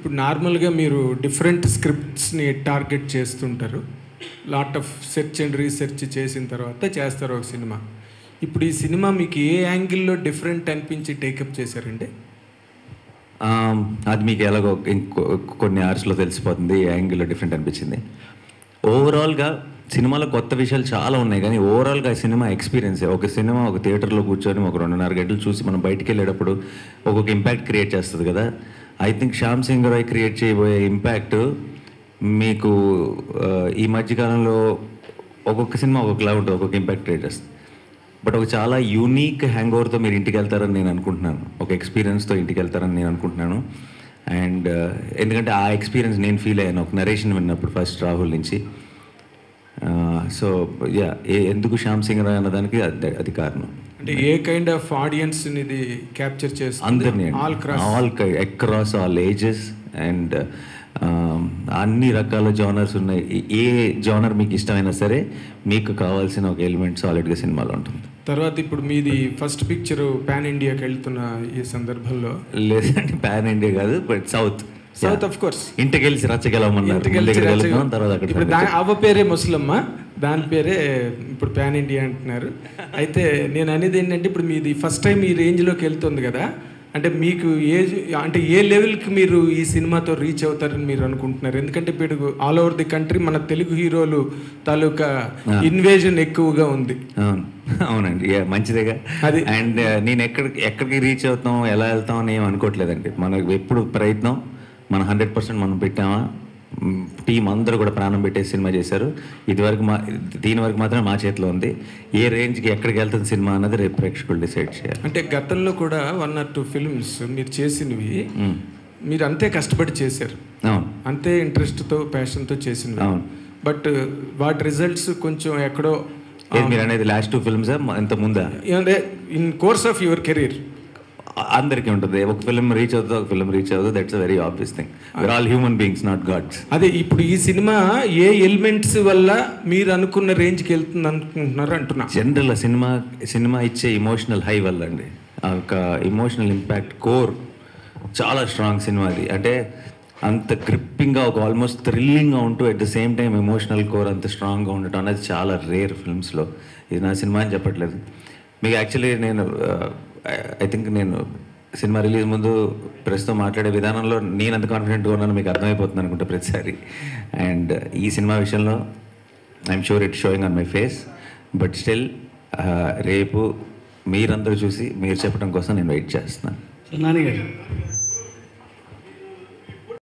ఇప్పుడు నార్మల్గా మీరు డిఫరెంట్ స్క్రిప్ట్స్ని టార్గెట్ చేస్తుంటారు, lot of search and research చేసిన తర్వాత చేస్తారు ఒక సినిమా. ఇప్పుడు ఈ సినిమా మీకు ఏ యాంగిల్లో డిఫరెంట్ అనిపించి టేకప్ చేశారండి? అది మీకు ఎలాగో కొన్ని అవర్స్లో తెలిసిపోతుంది ఏ యాంగిల్లో డిఫరెంట్ అనిపించింది. ఓవరాల్గా సినిమాలో కొత్త విషయాలు చాలా ఉన్నాయి, కానీ ఓవరాల్గా సినిమా ఎక్స్పీరియన్స్, ఒక సినిమా ఒక థియేటర్లో కూర్చొని ఒక 2.5 గంటలు చూసి మనం బయటికి వెళ్ళేటప్పుడు ఒక్కొక్క ఇంపాక్ట్ క్రియేట్ చేస్తుంది కదా. I think Shyam Singh Roy create చేయబోయే ఇంపాక్ట్ మీకు ఈ మధ్యకాలంలో ఒక్కొక్క సినిమా ఒక్కొక్కలా ఉంటుంది, ఒక్కొక్క ఇంపాక్ట్ క్రియేట్ చేస్తుంది. బట్ ఒక చాలా యూనిక్ హ్యాంగ్ ఓవర్తో మీరు ఇంటికి వెళ్తారని నేను అనుకుంటున్నాను, ఒక ఎక్స్పీరియన్స్తో ఇంటికి వెళ్తారని నేను అనుకుంటున్నాను. అండ్ ఎందుకంటే ఆ ఎక్స్పీరియన్స్ నేను ఫీల్ అయ్యాను ఒక నరేషన్ విన్నప్పుడు ఫస్ట్ రాహుల్ నుంచి. సో యా, ఎందుకు శ్యామ్ సింగ్ రాయ్ అన్నదానికి అది కారణం. అంటే ఏ కైండ్ ఆఫ్ ఆడియన్స్ ఇది క్యాప్చర్ చేస్తుంది? అందరినీ, అక్రాస్ ఆల్ ఏజెస్ అండ్ అన్ని రకాల జానర్స్ ఉన్నాయి. ఏ జానర్ మీకు ఇష్టమైనా సరే మీకు కావాల్సిన ఒక ఎలిమెంట్ సాలిడ్గా సినిమాలో ఉంటుంది. తర్వాత ఇప్పుడు మీది ఫస్ట్ పిక్చర్ పాన్ ఇండియాకి వెళ్తున్న ఈ సందర్భంలో? లేదంటే పాన్ ఇండియా కాదు, బట్ సౌత్ ఆఫ్ కోర్స్. ఇంటికి వెళ్ళి రచ్చగలమన్నారు, ఇప్పుడు అవ్వ పేరే ముసలమ్మ, దాని పేరే ఇప్పుడు పాన్ ఇండియా అంటున్నారు. అయితే నేను అనేది ఏంటంటే ఇప్పుడు మీది ఫస్ట్ టైం ఈ రేంజ్లోకి వెళ్తుంది కదా, అంటే మీకు అంటే ఏ లెవెల్కి మీరు ఈ సినిమాతో రీచ్ అవుతారని మీరు అనుకుంటున్నారు? ఎందుకంటే ఇప్పుడు ఆల్ ఓవర్ ది కంట్రీ మన తెలుగు హీరోలు తాలూకా ఇన్వేజన్ ఎక్కువగా ఉంది. అవునండి, మంచిదేగా అది. అండ్ నేను ఎక్కడికి రీచ్ అవుతాం, ఎలా వెళ్తాం అని ఏం అనుకోవట్లేదండి. మనకు ఎప్పుడు ప్రయత్నం, మన 100% మనం పెట్టామా, టీం అందరూ కూడా ప్రాణం పెట్టేసి సినిమా చేశారు. దీని వరకు మాత్రం మా చేతిలో ఉంది. ఏ రేంజ్కి ఎక్కడికి వెళ్తుంది సినిమా అన్నది రేపు ప్రేక్షకులు డిసైడ్ చేయాలి. అంటే గతంలో కూడా 1 or 2 ఫిల్మ్స్ మీరు చేసినవి మీరు అంతే కష్టపడి చేశారు, అవును, అంతే ఇంట్రెస్ట్తో ప్యాషన్తో చేసినవి, అవును. బట్ వాటి రిజల్ట్స్ కొంచెం ఎక్కడో. మీరు అనేది లాస్ట్ 2 ఫిల్మ్స్ ఇంత ముందా? In course of your career అందరికీ ఉంటుంది, ఒక ఫిల్మ్ రీచ్ అవుతుంది, ఒక ఫిల్మ్ రీచ్ అవుతుంది. That's a very obvious thing. We are all human beings, not gods. అదే ఇప్పుడు ఈ సినిమా ఏ ఎలిమెంట్స్ వల్ల మీరు అనుకున్న రేంజ్కి వెళ్తుంది అనుకుంటున్నారు అంటున్నా? జనరల్ సినిమా ఇచ్చే ఇమోషనల్ హై వల్ల అండి, ఒక ఇమోషనల్ ఇంపాక్ట్ కోర్ చాలా స్ట్రాంగ్ సినిమా అది. అంటే అంత గ్రిప్పింగ్గా, ఒక ఆల్మోస్ట్ థ్రిల్లింగ్గా ఉంటూ at the same time emotional core అంత స్ట్రాంగ్గా ఉండటం అనేది చాలా రేర్ ఫిల్మ్స్లో. ఇది నా సినిమా అని చెప్పట్లేదు మీకు. యాక్చువల్లీ ఐ థింక్ నేను సినిమా రిలీజ్ ముందు ప్రస్తుతం మాట్లాడే విధానంలో నేను ఎంత కాన్ఫిడెంట్గా ఉన్నానో మీకు అర్థమైపోతుంది అనుకుంటా ప్రతిసారి. అండ్ ఈ సినిమా విషయంలో I'm sure it showing on my face. But still రేపు మీరందరూ చూసి మీరు చెప్పడం కోసం నేను వెయిట్ చేస్తున్నాను. నాని గారు